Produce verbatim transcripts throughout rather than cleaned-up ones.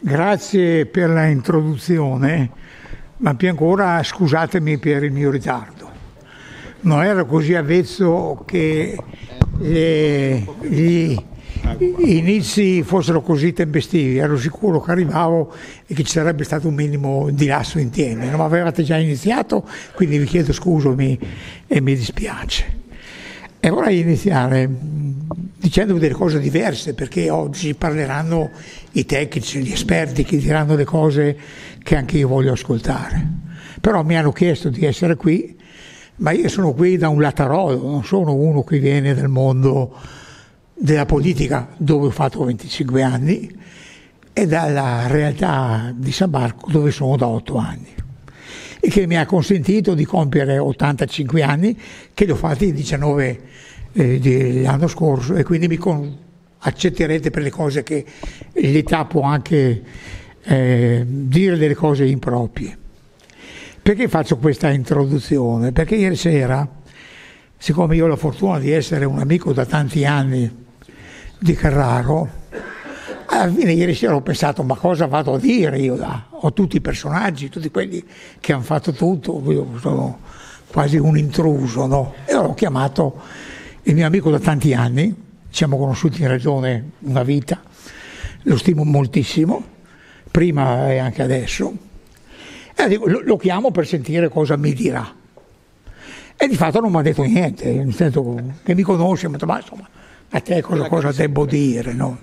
Grazie per la introduzione, ma più ancora scusatemi per il mio ritardo. Non ero così avvezzo che le, gli inizi fossero così tempestivi, ero sicuro che arrivavo e che ci sarebbe stato un minimo di lasso in tempo. Non avevate già iniziato, quindi vi chiedo scusami e mi dispiace. E vorrei iniziare dicendo delle cose diverse, perché oggi parleranno i tecnici, gli esperti che diranno le cose che anche io voglio ascoltare. Però mi hanno chiesto di essere qui, ma io sono qui da un latarolo, non sono uno che viene dal mondo della politica, dove ho fatto venticinque anni, e dalla realtà di San Marco, dove sono da otto anni, e che mi ha consentito di compiere ottantacinque anni, che li ho fatti diciannove eh, dell'anno scorso, e quindi mi con... accetterete per le cose che l'età può anche eh, dire delle cose improprie. Perché faccio questa introduzione? Perché ieri sera, siccome io ho la fortuna di essere un amico da tanti anni di Carraro, alla fine ieri sera ho pensato: ma cosa vado a dire io là? Ho tutti i personaggi, tutti quelli che hanno fatto tutto, io sono quasi un intruso, no? E allora ho chiamato il mio amico da tanti anni, ci siamo conosciuti in regione una vita, lo stimo moltissimo, prima e anche adesso, e dico, lo, lo chiamo per sentire cosa mi dirà. E di fatto non mi ha detto niente, nel senso che mi conosce, mi ha detto: ma insomma, a te cosa, cosa devo dire, no?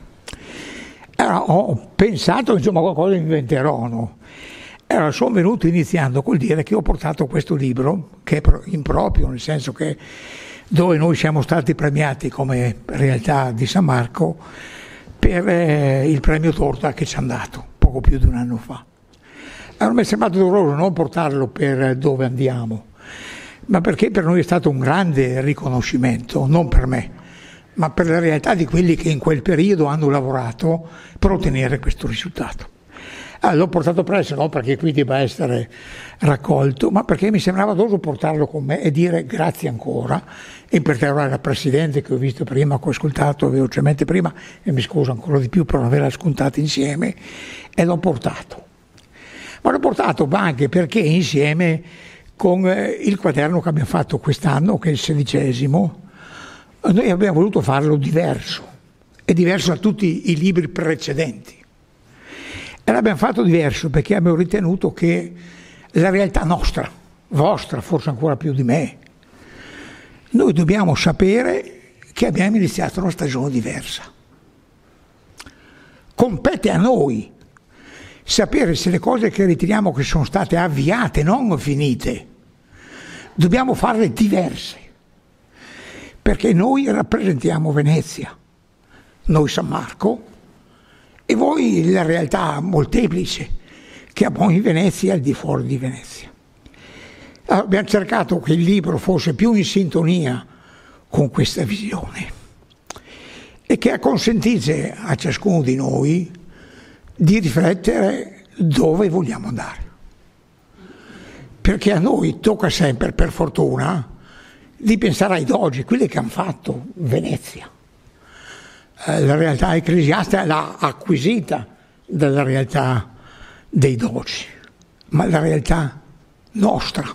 Allora ho pensato, insomma, qualcosa inventerò, no? Allora sono venuto iniziando col dire che ho portato questo libro, che è improprio, nel senso che dove noi siamo stati premiati come realtà di San Marco per eh, il premio Torta che ci hanno dato poco più di un anno fa. Allora mi è sembrato doveroso non portarlo per dove andiamo, ma perché per noi è stato un grande riconoscimento, non per me, ma per la realtà di quelli che in quel periodo hanno lavorato per ottenere questo risultato. Allora, l'ho portato presso, non perché qui debba essere raccolto, ma perché mi sembrava doveroso portarlo con me e dire grazie ancora, in particolare al Presidente che ho visto prima, che ho ascoltato velocemente prima, e mi scuso ancora di più per non averla ascoltata insieme, e l'ho portato. Ma l'ho portato anche perché insieme con il quaderno che abbiamo fatto quest'anno, che è il sedicesimo, noi abbiamo voluto farlo diverso, è diverso da tutti i libri precedenti. E l'abbiamo fatto diverso perché abbiamo ritenuto che la realtà nostra, vostra, forse ancora più di me, noi dobbiamo sapere che abbiamo iniziato una stagione diversa. Compete a noi sapere se le cose che riteniamo che sono state avviate, non finite, dobbiamo farle diverse. Perché noi rappresentiamo Venezia, noi San Marco, e voi la realtà molteplice che abbiamo in Venezia e al di fuori di Venezia. Allora, abbiamo cercato che il libro fosse più in sintonia con questa visione e che consentisse a ciascuno di noi di riflettere dove vogliamo andare. Perché a noi tocca sempre, per fortuna, di pensare ai dogi, quelli che hanno fatto Venezia. La realtà ecclesiastica l'ha acquisita dalla realtà dei dogi, ma la realtà nostra,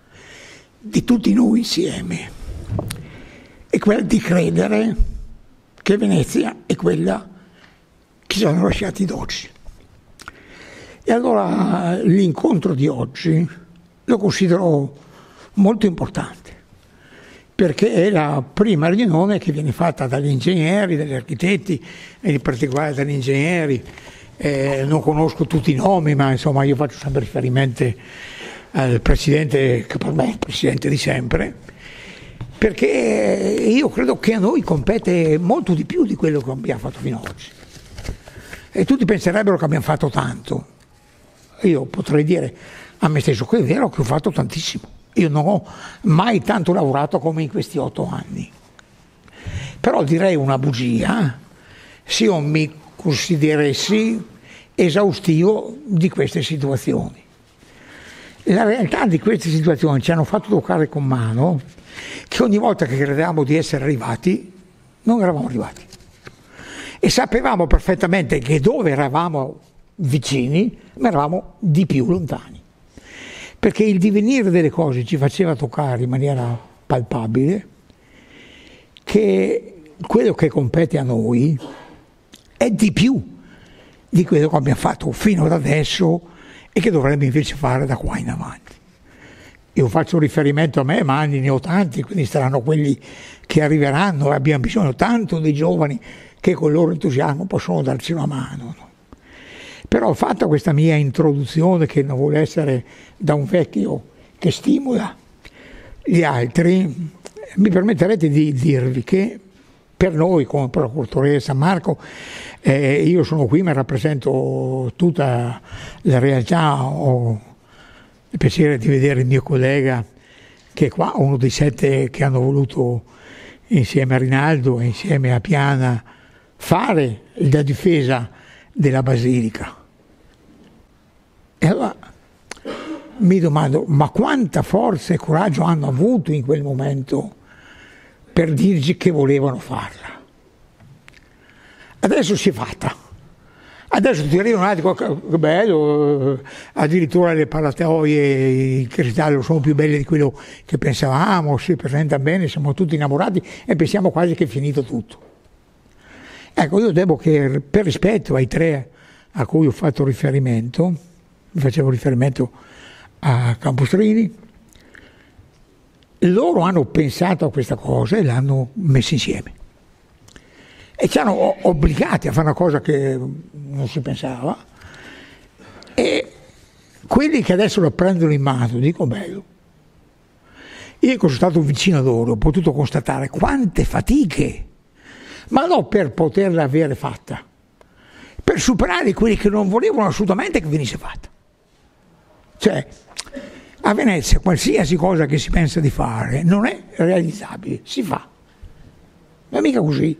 di tutti noi insieme, è quella di credere che Venezia è quella che ci hanno lasciati i dogi. E allora l'incontro di oggi lo considero molto importante, perché è la prima riunione che viene fatta dagli ingegneri, dagli architetti e in particolare dagli ingegneri. Eh, non conosco tutti i nomi, ma insomma io faccio sempre riferimento al Presidente, che per me è il Presidente di sempre, perché io credo che a noi compete molto di più di quello che abbiamo fatto fino ad oggi. E tutti penserebbero che abbiamo fatto tanto. Io potrei dire a me stesso che è vero che ho fatto tantissimo. Io non ho mai tanto lavorato come in questi otto anni. Però direi una bugia se io mi considerassi esaustivo di queste situazioni. La realtà di queste situazioni ci hanno fatto toccare con mano che ogni volta che credevamo di essere arrivati, non eravamo arrivati. E sapevamo perfettamente che dove eravamo vicini, ma eravamo di più lontani. Perché il divenire delle cose ci faceva toccare in maniera palpabile che quello che compete a noi è di più di quello che abbiamo fatto fino ad adesso e che dovremmo invece fare da qua in avanti. Io faccio riferimento a me, ma anni ne ho tanti, quindi saranno quelli che arriveranno e abbiamo bisogno tanto dei giovani che con il loro entusiasmo possono darci una mano. No? Però fatta questa mia introduzione, che non vuole essere da un vecchio che stimola gli altri, mi permetterete di dirvi che per noi come procuratore di San Marco, eh, io sono qui, ma rappresento tutta la realtà, ho il piacere di vedere il mio collega che è qua, uno dei sette che hanno voluto insieme a Rinaldo e insieme a Piana fare la difesa della Basilica. E allora mi domando, ma quanta forza e coraggio hanno avuto in quel momento per dirci che volevano farla? Adesso si è fatta. Adesso ti arrivano altri, che bello, addirittura le paratoie, i cristalli sono più belli di quello che pensavamo, si presenta bene, siamo tutti innamorati e pensiamo quasi che è finito tutto. Ecco, io devo che per rispetto ai tre a cui ho fatto riferimento, facevo riferimento a Campostrini, loro hanno pensato a questa cosa e l'hanno messa insieme. E ci hanno obbligati a fare una cosa che non si pensava, e quelli che adesso lo prendono in mano, dico bello. Io che sono stato vicino a loro, ho potuto constatare quante fatiche, ma non per poterla avere fatta, per superare quelli che non volevano assolutamente che venisse fatta. Cioè, a Venezia qualsiasi cosa che si pensa di fare non è realizzabile, si fa. Ma mica così.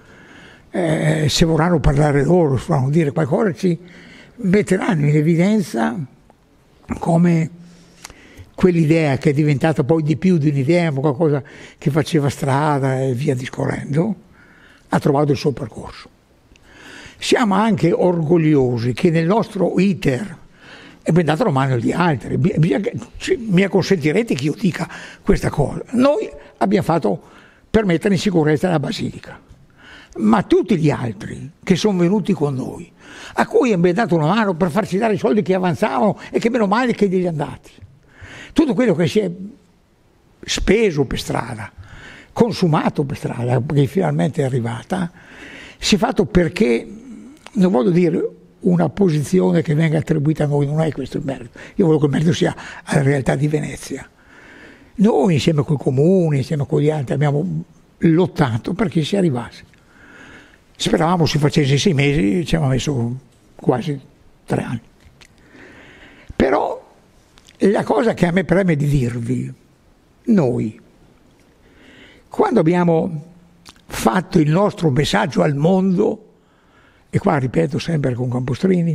Eh, se vorranno parlare loro, se vorranno dire qualcosa, ci metteranno in evidenza come quell'idea che è diventata poi di più di un'idea, ma qualcosa che faceva strada e via discorrendo, ha trovato il suo percorso. Siamo anche orgogliosi che nel nostro iter abbiamo dato la mano agli altri. Mi consentirete che io dica questa cosa. Noi abbiamo fatto per mettere in sicurezza la Basilica, ma tutti gli altri che sono venuti con noi, a cui abbiamo dato una mano per farci dare i soldi che avanzavano e che meno male che gli andati, tutto quello che si è speso per strada, consumato per strada, perché finalmente è arrivata, si è fatto perché, non voglio dire una posizione che venga attribuita a noi, non è questo il merito, io voglio che il merito sia alla realtà di Venezia. Noi insieme col comune, insieme con gli altri abbiamo lottato perché si arrivasse. Speravamo si facesse sei mesi, ci abbiamo messo quasi tre anni. Però la cosa che a me preme di dirvi, noi, quando abbiamo fatto il nostro messaggio al mondo, e qua ripeto sempre con Campostrini,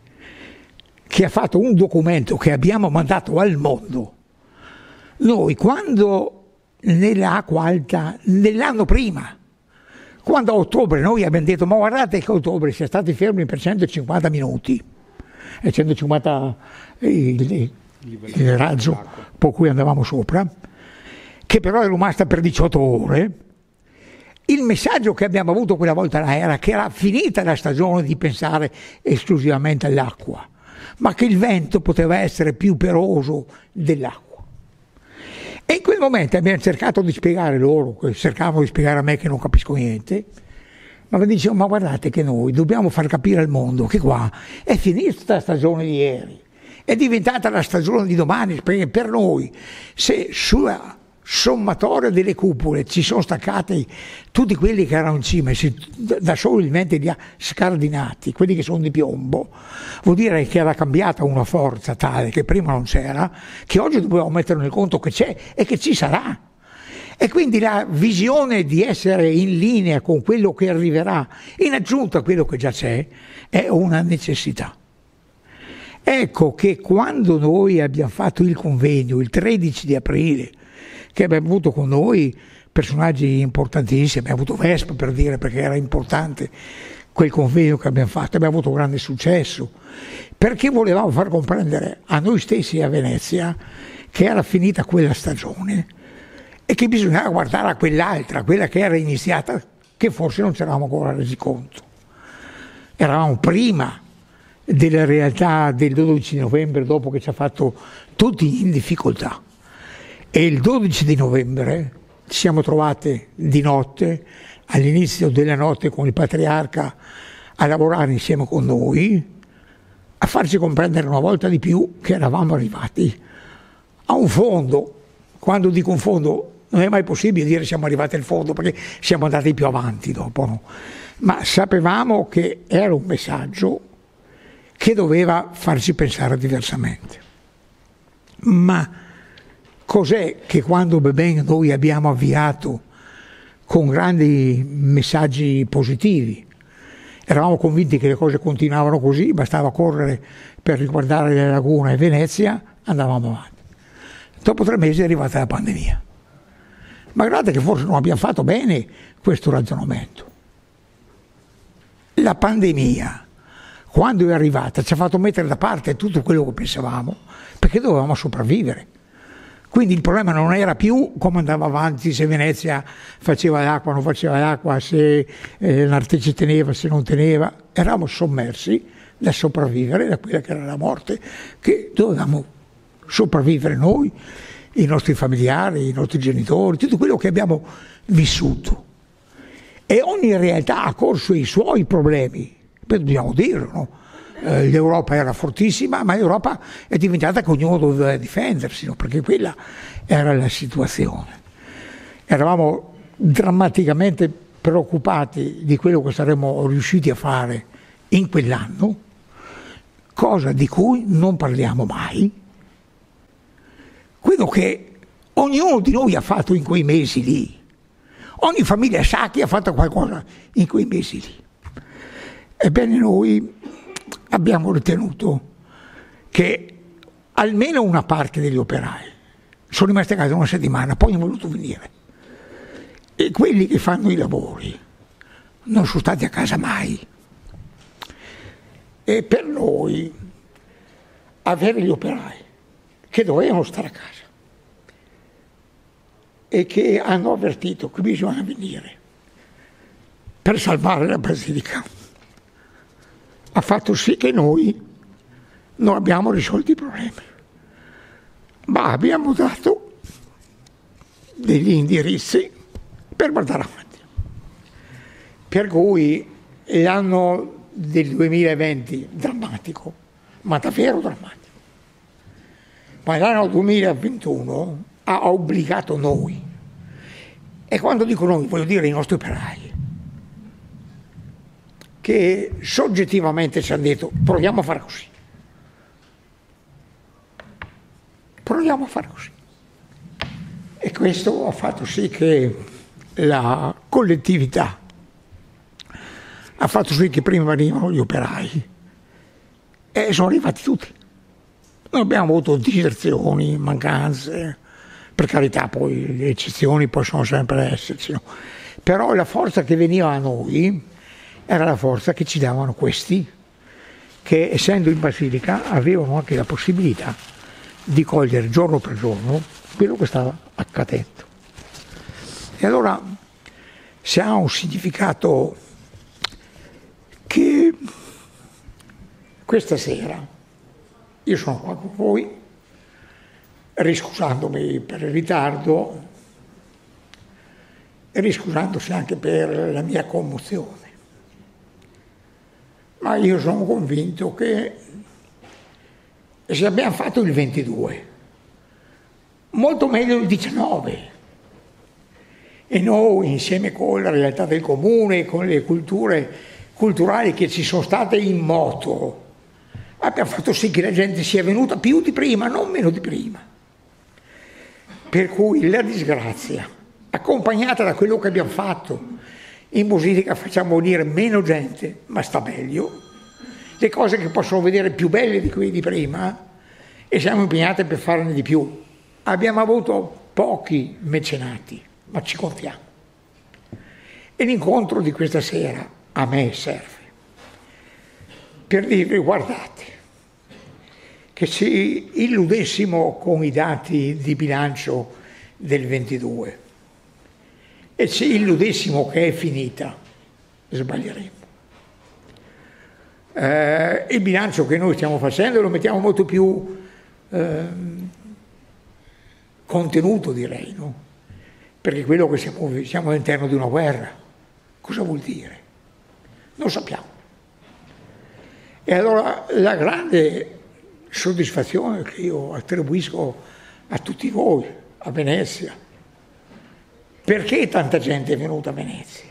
che ha fatto un documento che abbiamo mandato al mondo, noi quando nell'Acqua Alta, nell'anno prima, quando a ottobre noi abbiamo detto ma guardate che a ottobre si è stati fermi per centocinquanta minuti, e centocinquanta il, il raggio per cui andavamo sopra, che però è rimasta per diciotto ore, il messaggio che abbiamo avuto quella volta là era che era finita la stagione di pensare esclusivamente all'acqua, ma che il vento poteva essere più peroso dell'acqua. E in quel momento abbiamo cercato di spiegare loro, cercavano di spiegare a me che non capisco niente, ma mi dicevano, ma guardate che noi dobbiamo far capire al mondo che qua è finita la stagione di ieri, è diventata la stagione di domani, perché per noi se sulla sommatoria delle cupole ci sono staccati tutti quelli che erano in cima, da soli li ha scardinati, quelli che sono di piombo, vuol dire che era cambiata una forza tale che prima non c'era, che oggi dobbiamo mettere nel conto che c'è e che ci sarà. E quindi la visione di essere in linea con quello che arriverà, in aggiunta a quello che già c'è, è una necessità. Ecco che quando noi abbiamo fatto il convegno il tredici di aprile, che abbiamo avuto con noi personaggi importantissimi, abbiamo avuto Vespa per dire, perché era importante quel convegno che abbiamo fatto, abbiamo avuto grande successo, perché volevamo far comprendere a noi stessi e a Venezia che era finita quella stagione e che bisognava guardare a quell'altra, quella che era iniziata, che forse non ci eravamo ancora resi conto. Eravamo prima della realtà del dodici di novembre, dopo che ci ha fatto tutti in difficoltà. E il dodici di novembre ci siamo trovati di notte, all'inizio della notte, con il patriarca a lavorare insieme con noi, a farci comprendere una volta di più che eravamo arrivati a un fondo. Quando dico un fondo, non è mai possibile dire siamo arrivati al fondo, perché siamo andati più avanti dopo, no? Ma sapevamo che era un messaggio che doveva farci pensare diversamente. Ma cos'è che quando ben noi abbiamo avviato con grandi messaggi positivi, eravamo convinti che le cose continuavano così, bastava correre per riguardare la laguna e Venezia, andavamo avanti. Dopo tre mesi è arrivata la pandemia. Ma guardate che forse non abbiamo fatto bene questo ragionamento. La pandemia, quando è arrivata, ci ha fatto mettere da parte tutto quello che pensavamo, perché dovevamo sopravvivere. Quindi il problema non era più come andava avanti, se Venezia faceva l'acqua, non faceva l'acqua, se eh, l'Arte teneva, se non teneva. Eravamo sommersi da sopravvivere, da quella che era la morte, che dovevamo sopravvivere noi, i nostri familiari, i nostri genitori, tutto quello che abbiamo vissuto. E ogni realtà ha corso i suoi problemi, beh, dobbiamo dirlo, no? Eh, L'Europa era fortissima, ma l'Europa è diventata che ognuno doveva difendersi, no? Perché quella era la situazione. Eravamo drammaticamente preoccupati di quello che saremmo riusciti a fare in quell'anno, cosa di cui non parliamo mai. Quello che ognuno di noi ha fatto in quei mesi lì, ogni famiglia sa che ha fatto qualcosa in quei mesi lì. Ebbene, noi abbiamo ritenuto che almeno una parte degli operai sono rimasti a casa una settimana, poi hanno voluto venire. E quelli che fanno i lavori non sono stati a casa mai. E per noi avere gli operai che dovevano stare a casa e che hanno avvertito che bisogna venire per salvare la Basilica ha fatto sì che noi non abbiamo risolto i problemi, ma abbiamo dato degli indirizzi per guardare avanti. Per cui l'anno del duemilaventi drammatico, ma davvero drammatico. Ma l'anno duemilaventuno ha obbligato noi, e quando dico noi voglio dire i nostri operai, che soggettivamente ci hanno detto proviamo a fare così, proviamo a fare così. E questo ha fatto sì che la collettività ha fatto sì che prima venivano gli operai e sono arrivati tutti. Noi abbiamo avuto diserzioni, mancanze, per carità poi le eccezioni possono sempre esserci, no? Però la forza che veniva a noi era la forza che ci davano questi, che essendo in Basilica avevano anche la possibilità di cogliere giorno per giorno quello che stava accadendo. E allora se ha un significato che questa sera io sono qua con voi, riscusandomi per il ritardo e riscusandosi anche per la mia commozione. Ma io sono convinto che se abbiamo fatto il ventidue, molto meglio il diciannove. E noi, insieme con la realtà del comune, con le culture culturali che ci sono state in moto, abbiamo fatto sì che la gente sia venuta più di prima, non meno di prima. Per cui la disgrazia, accompagnata da quello che abbiamo fatto, in Basilica facciamo venire meno gente, ma sta meglio, le cose che possono vedere più belle di quelle di prima, e siamo impegnati per farne di più. Abbiamo avuto pochi mecenati, ma ci contiamo. E l'incontro di questa sera a me serve. per dirvi guardate, che ci illudessimo con i dati di bilancio del ventidue e ci illudessimo che è finita, sbaglieremo. Eh, il bilancio che noi stiamo facendo lo mettiamo molto più eh, contenuto, direi, no? Perché quello che siamo, siamo all'interno di una guerra, cosa vuol dire? Non sappiamo. E allora la grande soddisfazione che io attribuisco a tutti voi, a Venezia, perché tanta gente è venuta a Venezia?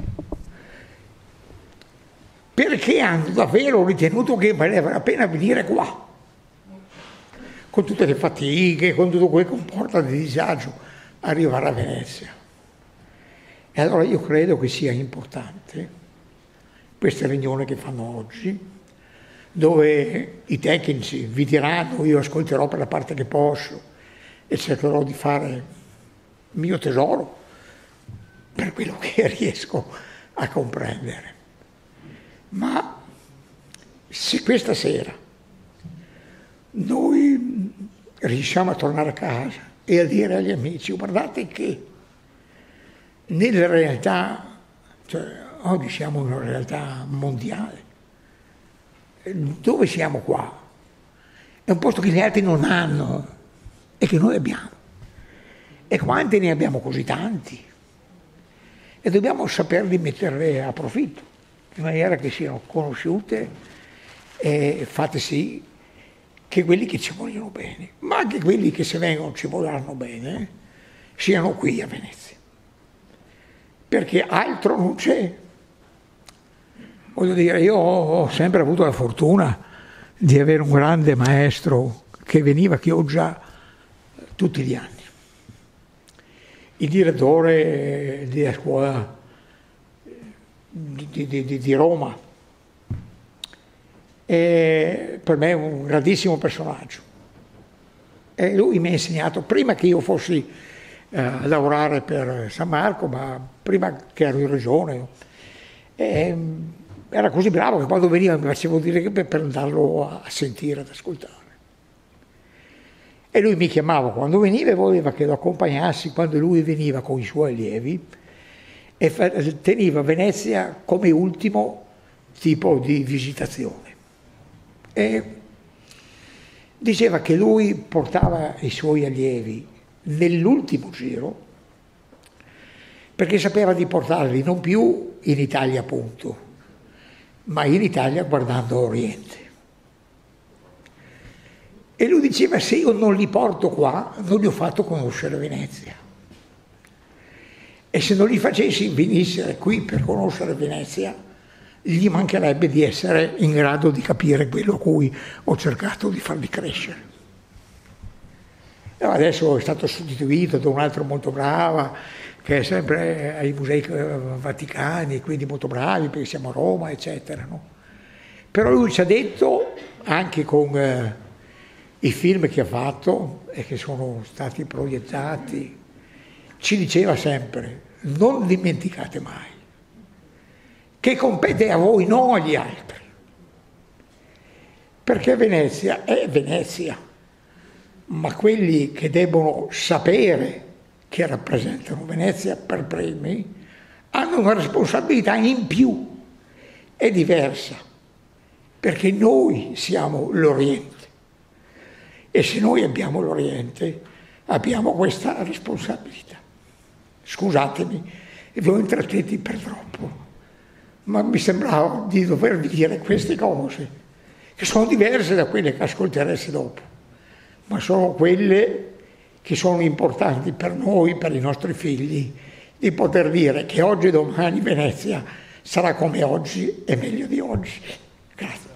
Perché hanno davvero ritenuto che valeva la pena venire qua, con tutte le fatiche, con tutto quel che comporta di disagio, arrivare a Venezia. E allora io credo che sia importante queste riunioni che fanno oggi, dove i tecnici vi diranno, io ascolterò per la parte che posso e cercherò di fare il mio tesoro per quello che riesco a comprendere. Ma se questa sera noi riusciamo a tornare a casa e a dire agli amici, guardate che nella realtà, cioè oggi siamo in una realtà mondiale, dove siamo qua? È un posto che gli altri non hanno e che noi abbiamo. E quanti ne abbiamo così tanti? E dobbiamo saperli mettere a profitto, in maniera che siano conosciute e fate sì che quelli che ci vogliono bene, ma anche quelli che se vengono ci vorranno bene, siano qui a Venezia. Perché altro non c'è. Voglio dire, io ho sempre avuto la fortuna di avere un grande maestro che veniva a Chioggia tutti gli anni. Il direttore della scuola di, di, di, di Roma. E per me è un grandissimo personaggio. E lui mi ha insegnato, prima che io fossi eh, a lavorare per San Marco, ma prima che ero in regione, e, era così bravo che quando veniva mi facevo dire che per andarlo a sentire, ad ascoltare. E lui mi chiamava quando veniva e voleva che lo accompagnassi quando lui veniva con i suoi allievi e teneva Venezia come ultimo tipo di visitazione. E diceva che lui portava i suoi allievi nell'ultimo giro perché sapeva di portarli non più in Italia appunto, ma in Italia guardando l'Oriente. E lui diceva, se io non li porto qua, non gli ho fatto conoscere Venezia. E se non li facessi venire qui per conoscere Venezia, gli mancherebbe di essere in grado di capire quello a cui ho cercato di farli crescere. E adesso è stato sostituito da un altro molto bravo, che è sempre ai Musei Vaticani, quindi molto bravi, perché siamo a Roma, eccetera. No? Però lui ci ha detto, anche con eh, i film che ha fatto e che sono stati proiettati, ci diceva sempre, non dimenticate mai che compete a voi, non agli altri. Perché Venezia è Venezia, ma quelli che debbono sapere che rappresentano Venezia per primi hanno una responsabilità in più, è diversa, perché noi siamo l'Oriente e se noi abbiamo l'Oriente abbiamo questa responsabilità. Scusatemi, vi ho intrattenuti per troppo, ma mi sembrava di dovervi dire queste cose, che sono diverse da quelle che ascoltereste dopo, ma sono quelle che sono importanti per noi, per i nostri figli, di poter dire che oggi e domani Venezia sarà come oggi e meglio di oggi. Grazie.